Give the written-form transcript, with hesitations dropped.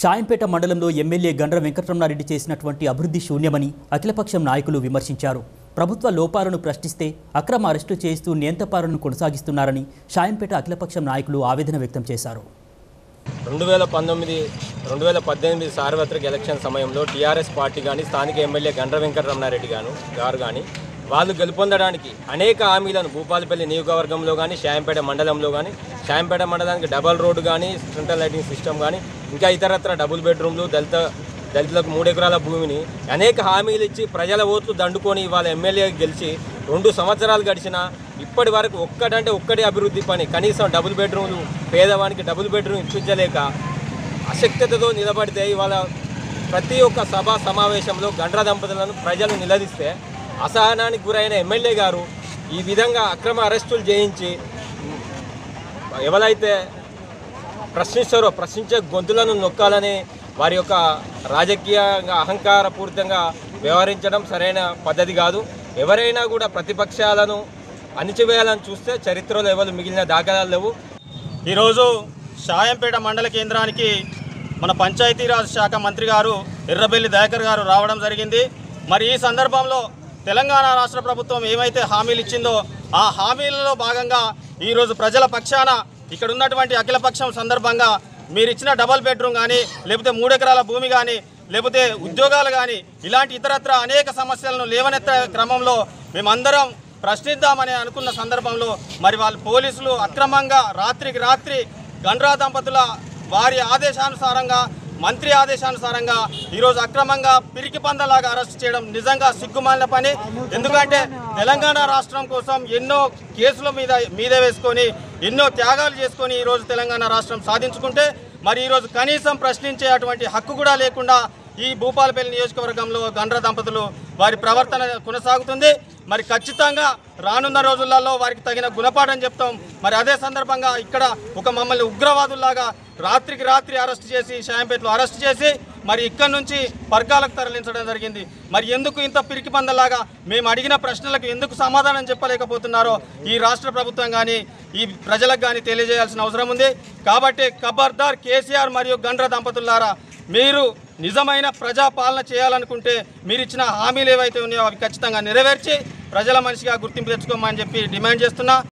షాయంపేట మండలంలో ఎమ్మెల్యే గండ్ర వెంకటరమణారెడ్డి చేసినటువంటి అభివృద్ధి శూన్యమని అఖిలపక్షం నాయకులు విమర్శించారు. ప్రభుత్వ లోపాలను ప్రశ్నిస్తే అక్రమ అరెస్టు చేస్తూ నియంతపాలనను కొనసాగిస్తున్నారని షాయంపేట అఖిలపక్షం నాయకులు ఆవేదన వ్యక్తం చేశారు. 2018 సార్వత్రిక ఎలక్షన్ సమయంలో టీఆర్ఎస్ పార్టీ కానీ స్థానిక ఎమ్మెల్యే గండ్ర వెంకటరమణారెడ్డి గారు కానీ వాళ్ళు గెలుపొందడానికి అనేక హామీలను భూపాలపల్లి నియోజకవర్గంలో కానీ షాయంపేట మండలంలో కానీ షాయంపేట మండలానికి డబల్ రోడ్డు కానీ సెంట్రల్ లైటింగ్ సిస్టమ్ కానీ ఇంకా ఇతరత్ర డబుల్ బెడ్రూమ్లు దళితులకు 3 ఎకరాల భూమిని అనేక హామీలు ఇచ్చి ప్రజల ఓట్లు దండుకొని ఇవాళ ఎమ్మెల్యే గెలిచి 2 సంవత్సరాలు గడిచినా ఇప్పటి వరకు ఒక్కటి అభివృద్ధి పని కనీసం డబుల్ బెడ్రూమ్లు పేదవానికి డబుల్ బెడ్రూమ్ ఇప్పించలేక అశక్తతతో నిలబడితే ఇవాళ ప్రతి ఒక్క సభా సమావేశంలో గండ్ర దంపతులను ప్రజలు నిలదీస్తే అసహనానికి గురైన ఎమ్మెల్యే గారు ఈ విధంగా అక్రమ అరెస్టులు చేయించి ఎవరైతే ప్రశ్నిస్తారో ప్రశ్నించే గొంతులను నొక్కాలని వారి యొక్క రాజకీయంగా అహంకారపూరితంగా వ్యవహరించడం సరైన పద్ధతి కాదు. ఎవరైనా కూడా ప్రతిపక్షాలను అణిచివేయాలని చూస్తే చరిత్రలో ఎవరు మిగిలిన దాఖలాలు లేవు. ఈరోజు షాయంపేట మండల కేంద్రానికి మన పంచాయతీరాజ్ శాఖ మంత్రి గారు ఎర్రబెల్లి దయాకర్ గారు రావడం జరిగింది. మరి ఈ సందర్భంలో తెలంగాణ రాష్ట్ర ప్రభుత్వం ఏమైతే హామీలు ఇచ్చిందో ఆ హామీలలో భాగంగా ఈరోజు ప్రజల పక్షాన ఇక్కడ ఉన్నటువంటి అఖిలపక్షం సందర్భంగా మీరు ఇచ్చిన డబల్ బెడ్రూమ్ కానీ లేకపోతే 3 ఎకరాల భూమి కానీ లేకపోతే ఉద్యోగాలు కానీ ఇలాంటి ఇతరత్ర అనేక సమస్యలను లేవనెత్తే క్రమంలో మేమందరం ప్రశ్నిద్దామని అనుకున్న సందర్భంలో మరి వాళ్ళు పోలీసులు అక్రమంగా రాత్రికి రాత్రి గండ్రా దంపతుల వారి ఆదేశానుసారంగా మంత్రి ఆదేశానుసారంగా ఈరోజు అక్రమంగా పిరికి పందలాగా అరెస్ట్ చేయడం నిజంగా సిగ్గుమాలిన పని. ఎందుకంటే తెలంగాణ రాష్ట్రం కోసం ఎన్నో కేసుల మీద వేసుకొని ఎన్నో త్యాగాలు చేసుకొని ఈరోజు తెలంగాణ రాష్ట్రం సాధించుకుంటే మరి ఈరోజు కనీసం ప్రశ్నించే అటువంటి హక్కు కూడా లేకుండా ఈ భూపాలపల్లి నియోజకవర్గంలో గండ్ర దంపతులు వారి ప్రవర్తన కొనసాగుతుంది. మరి ఖచ్చితంగా రానున్న రోజులలో వారికి తగిన గుణపాఠం చెప్తాం. మరి అదే సందర్భంగా ఇక్కడ ఒక మమ్మల్ని ఉగ్రవాదుల్లాగా రాత్రికి రాత్రి అరెస్ట్ చేసి షాయంపేటలో అరెస్ట్ చేసి మరి ఇక్కడ నుంచి పర్కాలకు తరలించడం జరిగింది. మరి ఎందుకు ఇంత పిరికి పందలాగా మేము అడిగిన ప్రశ్నలకు ఎందుకు సమాధానం చెప్పలేకపోతున్నారో ఈ రాష్ట్ర ప్రభుత్వం కానీ ఈ ప్రజలకు కానీ తెలియజేయాల్సిన అవసరం ఉంది. కాబట్టి ఖబర్దార్ కేసీఆర్ మరియు గండ్ర దంపతులారా, మీరు నిజమైన ప్రజాపాలన చేయాలనుకుంటే మీరు ఇచ్చిన హామీలు ఏవైతే ఉన్నాయో అవి ఖచ్చితంగా నెరవేర్చి ప్రజల మనిషిగా గుర్తింపు తెచ్చుకోమని చెప్పి డిమాండ్ చేస్తున్నా.